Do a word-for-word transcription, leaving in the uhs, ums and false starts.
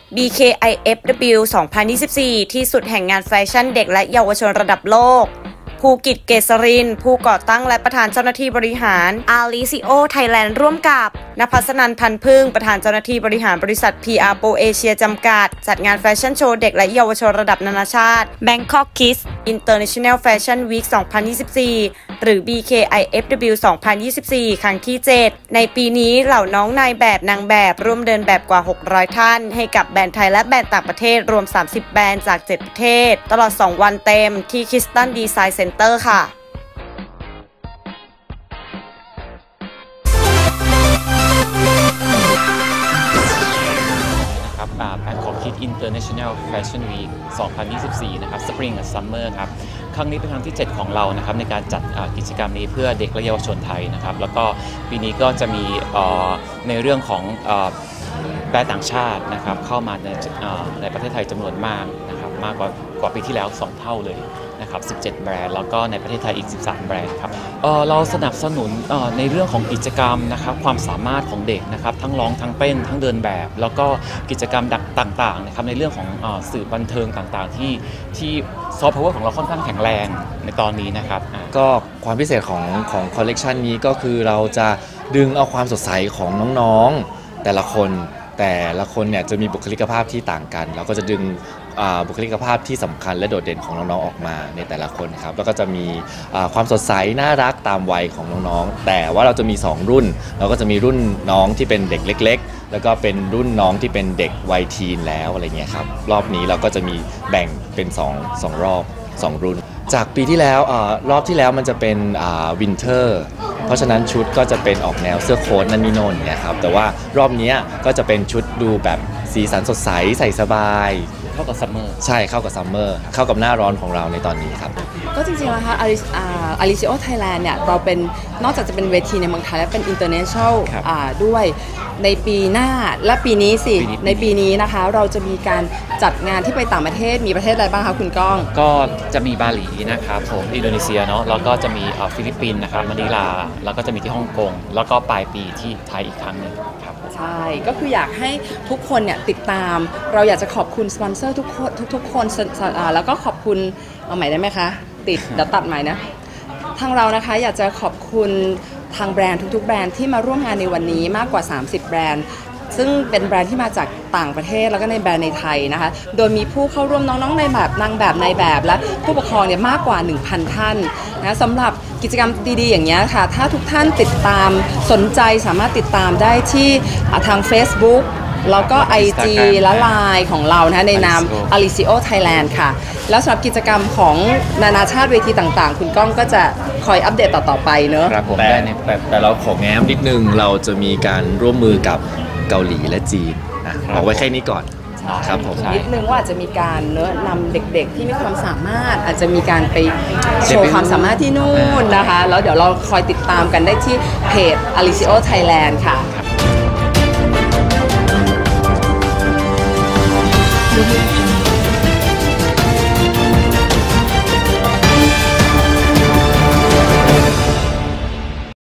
บี เค ไอ เอฟ ดับเบิลยู สองพันยี่สิบสี่ ที่สุดแห่งงานแฟชั่นเด็กและเยาวชนระดับโลกภูกิจเกษรินทร์ผู้ก่อตั้งและประธานเจ้าหน้าที่บริหารอาริซิโอไทยแลนด์ร่วมกับณภัสนันท์ พันพึ่งประธานเจ้าหน้าที่บริหารบริษัท พี อาร์ Pro Asia จำกัดจัดงานแฟชั่นโชว์เด็กและเยาวชนระดับนานาชาติ Bangkok Kids International Fashion Week สองพันยี่สิบสี่หรือ บี เค ไอ เอฟ ดับเบิลยู สองพันยี่สิบสี่ ครั้งที่ เจ็ดในปีนี้เหล่าน้องนายแบบนางแบบร่วมเดินแบบกว่า หกร้อย ท่านให้กับแบรนด์ไทยและแบรนด์ต่างประเทศรวม สามสิบ แบรนด์จาก เจ็ด ประเทศตลอด สอง วันเต็มที่ Kidston Design Center ค่ะ Bangkok Kids International Fashion Week สองพันยี่สิบสี่ นะครับ Spring and Summer ครับครั้งนี้เป็นครั้งที่ เจ็ด ของเรานะครับในการจัดกิจกรรมนี้เพื่อเด็กและเยาวชนไทยนะครับแล้วก็ปีนี้ก็จะมีในเรื่องของแบรนด์ต่างชาตินะครับเข้ามาในในประเทศไทยจำนวนมากนะครับมากกว่ากว่าปีที่แล้วสองเท่าเลยนะครับสิบเจ็ด แบรนด์แล้วก็ในประเทศไทยอีกสิบสาม แบรนด์ครับเอ่อเราสนับสนุนเอ่อในเรื่องของกิจกรรมนะครับความสามารถของเด็กนะครับทั้งร้องทั้งเต้นทั้งเดินแบบแล้วก็กิจกรรมต่างๆนะครับในเรื่องของเอ่อสื่อบันเทิงต่างๆที่ที่ซอฟต์พาวเวอร์ของเราค่อนข้างแข็งแรงในตอนนี้นะครับก็ความพิเศษของของคอลเลกชันนี้ก็คือเราจะดึงเอาความสดใสของน้องๆแต่ละคนแต่ละคนเนี่ยจะมีบุคลิกภาพที่ต่างกันเราก็จะดึงบุคลิกภาพที่สำคัญและโดดเด่นของน้องๆออกมาในแต่ละคนครับแล้วก็จะมีความสดใสน่ารักตามวัยของน้องๆแต่ว่าเราจะมีสองรุ่นเราก็จะมีรุ่นน้องที่เป็นเด็กเล็กๆแล้วก็เป็นรุ่นน้องที่เป็นเด็กวัยทีนแล้วอะไรเงี้ยครับรอบนี้เราก็จะมีแบ่งเป็นสองสองรอบสองรุ่นจากปีที่แล้วรอบที่แล้วมันจะเป็นวินเทอร์เพราะฉะนั้นชุดก็จะเป็นออกแนวเสื้อโค้ทนั่นนี่โน่นเนี่ยครับแต่ว่ารอบนี้ก็จะเป็นชุดดูแบบสีสันสดใสใส่สบายเข้ากับซัมเมอร์ใช่เข้ากับซัมเมอร์เข้ากับหน้าร้อนของเราในตอนนี้ครับก็จริงๆแล้วค่ะอาริซิโอไทยแลนด์เนี่ยเราเป็นนอกจากจะเป็นเวทีในเมืองไทยและเป็น international ด้วยในปีหน้าและปีนี้สิในปีนี้นะคะเราจะมีการจัดงานที่ไปต่างประเทศมีประเทศอะไรบ้างคะคุณก้องก็จะมีบาหลีนะครับผมอินโดนีเซียเนาะแล้วก็จะมีฟิลิปปินส์นะครับมะนิลาแล้วก็จะมีที่ฮ่องกงแล้วก็ปลายปีที่ไทยอีกครั้งหนึ่งครับใช่ก็คืออยากให้ทุกคนเนี่ยติดตามเราอยากจะขอบคุณสปอนเซอร์ทุกคนทุกๆคนแล้วก็ขอบคุณเอาใหม่ได้ไหมคะติดเดี๋ยวตัดใหม่นะทางเรานะคะอยากจะขอบคุณทางแบรนด์ทุกๆแบรนด์ที่มาร่วมงานในวันนี้มากกว่าสามสิบแบรนด์ซึ่งเป็นแบรนด์ที่มาจากต่างประเทศแล้วก็ในแบรนด์ในไทยนะคะโดยมีผู้เข้าร่วมน้องๆในแบบนางแบบในแบบและผู้ปกครองเนี่ยมากกว่า หนึ่งพัน ท่านนะสำหรับกิจกรรมดีๆอย่างนี้ค่ะถ้าทุกท่านติดตามสนใจสามารถติดตามได้ที่ทาง Facebook แล้วก็ ไอ จี และไลน์ของเรานะคะในนาม Alicio Thailand ค่ะแล้วสำหรับกิจกรรมของนานาชาติเวทีต่างๆคุณก้องก็จะคอยอัปเดตต่อๆไปเนอะแต่แต่เราขอแง้มนิดนึงเราจะมีการร่วมมือกับเกาหลีและจีนนะบอกไว้แค่นี้ก่อนครับผมนิดนึงว่าอาจจะมีการเนอะนำเด็กๆที่มีความสามารถอาจจะมีการไปโชว์ความสามารถที่นู่นนะคะแล้วเดี๋ยวเราคอยติดตามกันได้ที่เพจ Alicio Thailand ค่ะ Thank you.